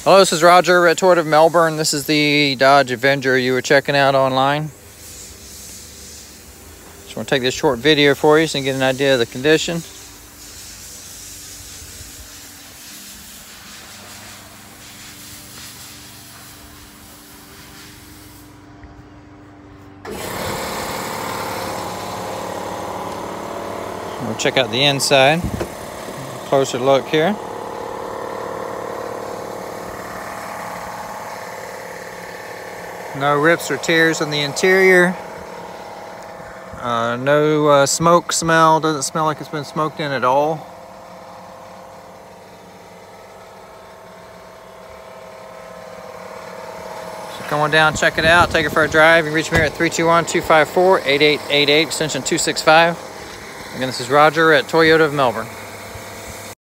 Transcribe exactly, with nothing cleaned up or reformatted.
Hello, this is Roger at Toyota of Melbourne. This is the Dodge Avenger you were checking out online. Just want to take this short video for you so you can get an idea of the condition. We'll check out the inside. Closer look here. No rips or tears on the interior. Uh, no uh, smoke smell. Doesn't smell like it's been smoked in at all. So come on down, check it out, take it for a drive. You can reach me here at three two one, two five four, eight eight eight eight, extension two six five. Again, this is Roger at Toyota of Melbourne.